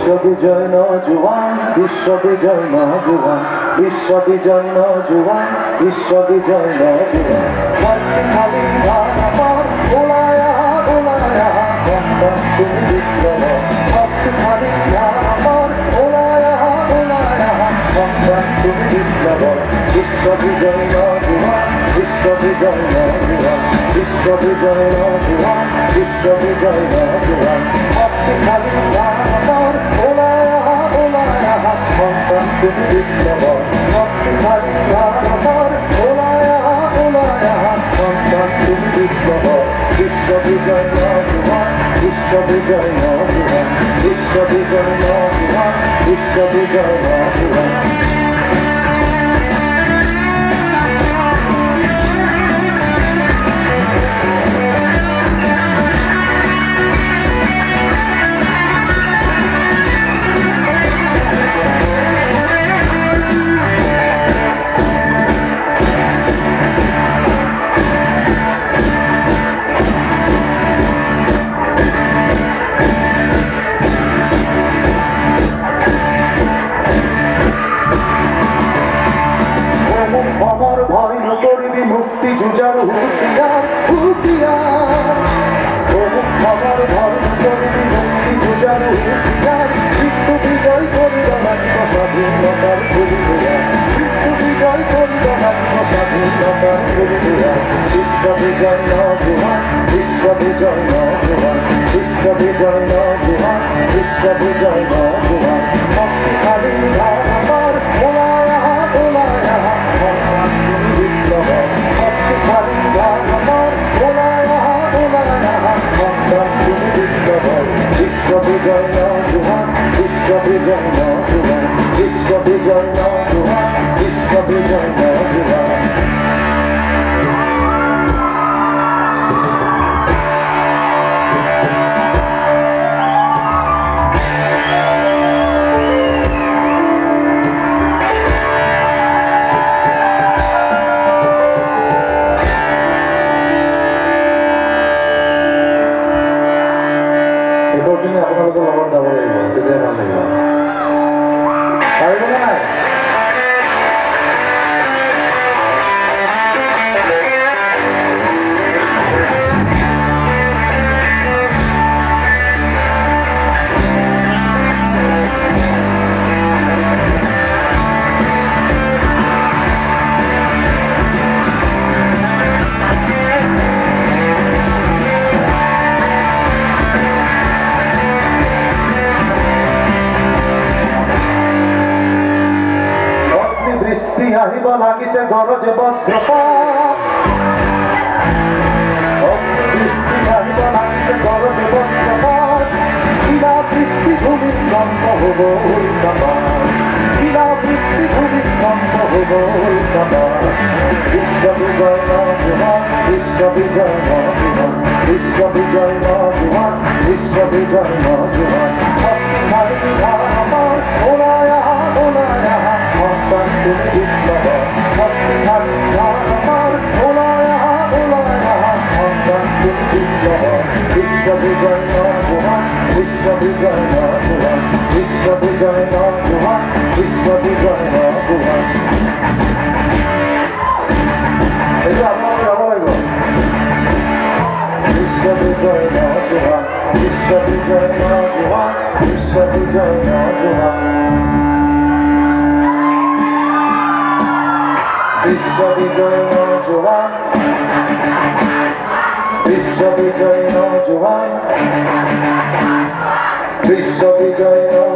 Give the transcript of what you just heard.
বিশ্ববিজয় নওজোয়ান, বিশ্ববিজয় নওজোয়ান, বিশ্ববিজয় নওজোয়ান, বিশ্ববিজয় নওজোয়ান। খালি আমার ওলায়া ওলায়া বন্ধন তুমি বিপ্লব, খালি আমার ওলায়া ওলায়া বন্ধন তুমি বিপ্লব। বিশ্ববিজয় নওজোয়ান, বিশ্ববিজয় নওজোয়ান, বিশ্ববিজয় নওজোয়ান, বিশ্ববিজয় নওজোয়ান। খালি আমার ওলায়া ওলায়া বন্ধন তুমি বিপ্লব, খালি আমার ওলায়া ওলায়া বন্ধন তুমি বিপ্লব। বিশ্ববিজয় নওজোয়ান, বিশ্ববিজয় নওজোয়ান, বিশ্ববিজয় নওজোয়ান, বিশ্ববিজয় নওজোয়ান। আমার ভয় নকরিবি মুক্তি জুজার হুঁশিয়ার হুঁশিয়ার। আমার ভয় নকরিবি মুক্তি জুজার হুঁশিয়ার। মৃত্যু বিজয় করিল নাট্য স্বাধীনতার করিয়া, মৃত্যু বিজয় করিল নাট্য স্বাধীনতার করিয়া। বিশ্ববিজয় নওজোয়ান, বিশ্ববিজয় নওজোয়ান, বিশ্ববিজয় নওজোয়ান, বিশ্ববিজয় নওজোয়ান। শক্তিশালী আমার ওলায়া ওলায়া তুমি বিপ্লব, শক্তিশালী আমার ওলায়া ওলায়া বন্ধন তুমি বিপ্লব। বিশ্ববিজয় নওজোয়ান, বিশ্ববিজয় নওজোয়ান, বিশ্ববিজয় নওজোয়ান, বিশ্ববিজয় নওজোয়ান। আপনাদের লবণ দেবো দিতে ভালো লাগবে না। আহিব লাগিছে গৰজে বজ্ৰপাত, বৃষ্টি আহিব লাগিছে গৰজে বজ্ৰপাত। শিলা বৃষ্টি ভূমিকম্প হব উল্কাপাত, শিলা বৃষ্টি ভূমিকম্প হব উল্কাপাত। বিশ্ববিজয় নওজোয়ান, বিশ্ববিজয় নওজোয়ান, বিশ্ববিজয় নওজোয়ান, বিশ্ববিজয় নওজোয়ান। শক্তিশালী আমার ওলায়া ওলায়া বন্ধন তুমি বিপ্লব, শক্তিশালী আমার ওলায়া ওলায়া বন্ধন তুমি বিপ্লব। বিশ্ববিজয় নওজোয়ান, বিশ্ববিজয় নওজোয়ান, বিশ্ববিজয় নওজোয়ান, বিশ্ববিজয় নওজোয়ান। এই যে আপনাকে যাব লাগবে। বিশ্ববিজয় নওজোয়ান, বিশ্ববিজয় নওজোয়ান, বিশ্ববিজয় নওজোয়ান। বিশ্ববিজয় নওজোয়ান, বিশ্ববিজয় নওজোয়ান, বিশ্ববিজয় নওজোয়ান।